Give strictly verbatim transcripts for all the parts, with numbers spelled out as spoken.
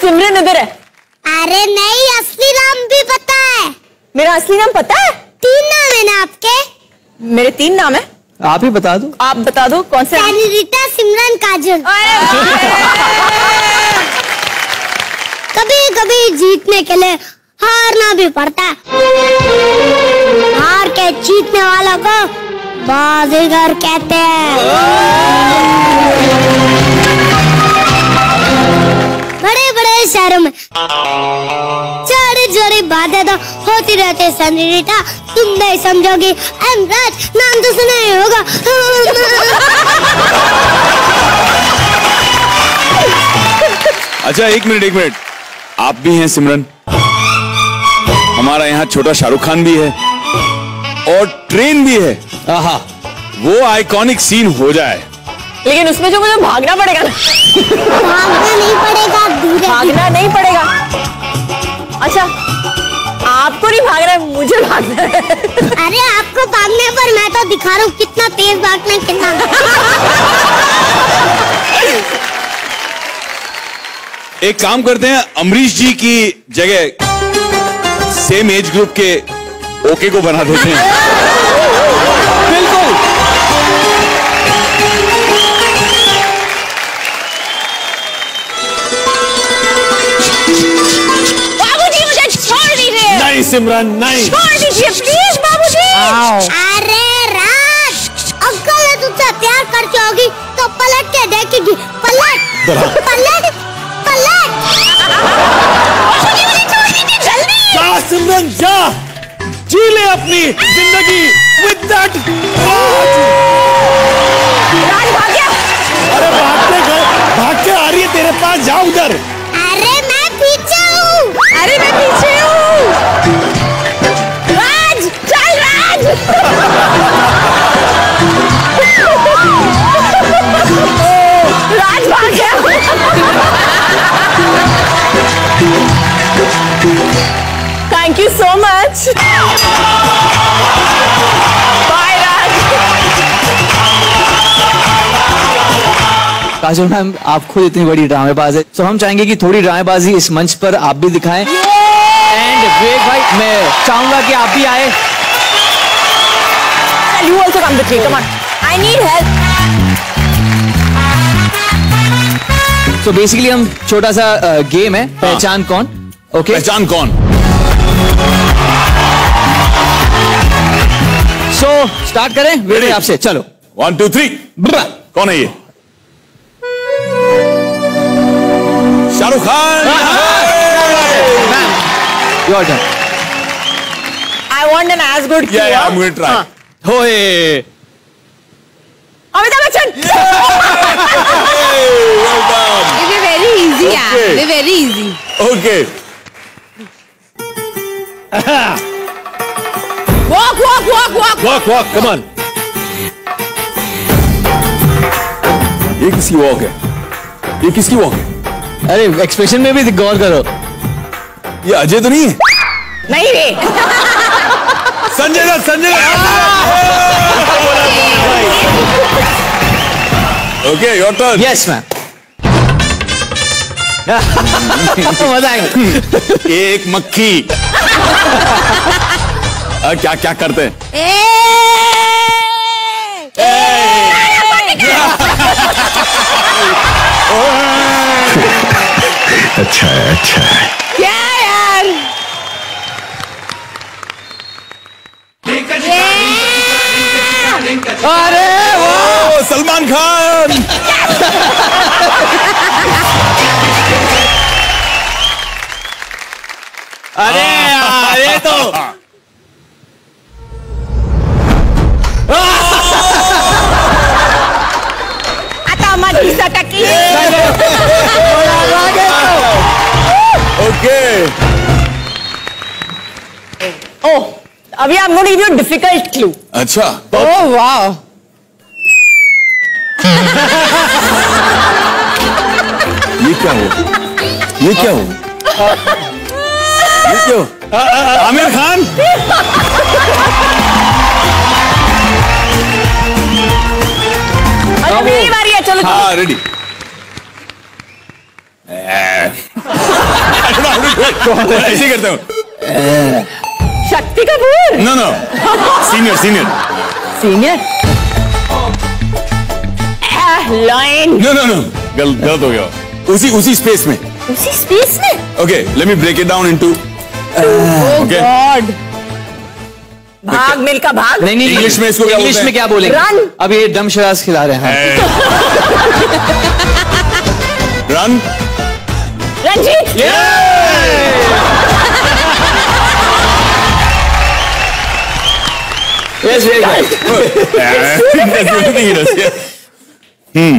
सिमरन इधर है। अरे नहीं, असली नाम भी पता है। मेरा असली नाम पता है? तीन नाम है ना आपके? मेरे तीन नाम है। आप ही बता दो। आप बता दो कौन से? सेनोरिटा सिमरन काजल। कभी कभी जीतने के लिए हारना भी पड़ता है। हार के जीतने वालों को बाजीगर कहते हैं। बड़े बड़े शहरों में छोटी छोटी बातें तो होती रहती है सेनोरिटा, तुम नहीं समझोगी। एम राज, नाम तो सुना ही होगा। अच्छा एक मिनट एक मिनट, आप भी हैं सिमरन? हमारा यहाँ छोटा शाहरुख खान भी है और ट्रेन भी है। आहा, वो आइकॉनिक सीन हो जाए। लेकिन उसमें जो मुझे भागना पड़ेगा ना। भागना नहीं पड़ेगा, धीरे भागना नहीं पड़ेगा। अच्छा, आपको नहीं भागना है, मुझे भागना है। अरे आपको भागने पर मैं तो दिखा रहा हूँ कितना तेज भागना, कितना। एक काम करते हैं, अमरीश जी की जगह सेम एज ग्रुप के ओके को बना देते हैं। बिल्कुल। बाबूजी मुझे छोड़ दीजिए। नहीं सिमरन नहीं, छोड़ दीजिए प्लीज बाबूजी। अरे राज, अंकल ने तुझसे प्यार करती होगी तो पलट के देखेगी। पलट पलट पलट। बाबूजी मुझे छोड़ दीजिए जल्दी। जा सिमरन जा, जी ले अपनी जिंदगी विद दैट राज। राज भाग गया। अरे भाग के गए, भाग के आ रही है तेरे पास, जा उधर। अरे मैं पीछे हूँ। अरे मैं पीछे हूँ। राज चल राज। राज भाग गया। Thank you so much. Bye Raj. Kajol ma'am, आप खुद इतनी बड़ी ड्रामेबाज है, तो हम चाहेंगे कि थोड़ी ड्रामेबाजी इस मंच पर आप भी दिखाएं। एंड विवेक भाई, मैं चाहूंगा कि आप भी आए। You also come with me. Come on. I need help. तो बेसिकली हम छोटा सा गेम है, पहचान कौन। ओके, पहचान कौन। सो स्टार्ट करें विवेक आपसे। चलो वन टू थ्री। कौन है ये? Shahrukh Khan. Your turn. I want an as good Yeah, yeah, I'm going to try. हाँ. होए, Amitabh Bachchan. Well done. We're very easy, yeah. Okay. We're very easy. Okay. Walk, walk, walk, walk. walk walk, come on. ये किसकी walk है? ये किसकी walk है? अरे expression में भी गौर करो। ये अजय तो नहीं है? नहीं रे। Sanjay Dutt. Sanjay okay, your turn. Yes ma'am. मजा आएगा। एक मक्खी। आ, क्या क्या करते हैं? अच्छा है, अच्छा है। क्या यार? अरे ओ, सलमान खान। अरे यार, ये तो आता माझी सटकी। ओके। ओह, अभी I'm going to give you a difficult clue. अच्छा। Oh wow. ये क्या हो? ये क्या हो? ये क्यों? आमिर खान। अच्छा मेरी बारी है, चलो। हाँ रेडी। ऐसे करता हूँ। Shakti Kapoor. No no, senior senior senior. Line. No no no, गलत गलत हो गया। उसी उसी स्पेस में। उसी स्पेस में। Okay, let me break it down into. Okay. God. Bhaag Milkha भाग। नहीं नहीं, इंग्लिश में इसको क्या इंग्लिश बोलते हैं? में क्या बोलेंगे? रन। अब ये दम शराज खिला रहे हैं। Run. Ranjeet. Yes, very good. Hmm.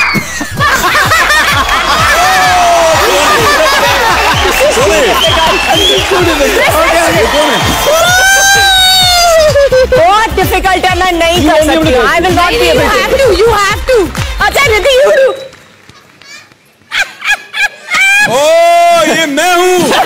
बहुत डिफिकल्ट है, मैं नहीं कर सकती हूँ। I will not be able You have to. You have to. अच्छा रिद्धि, यू डू। ओ, ये मैं हूँ।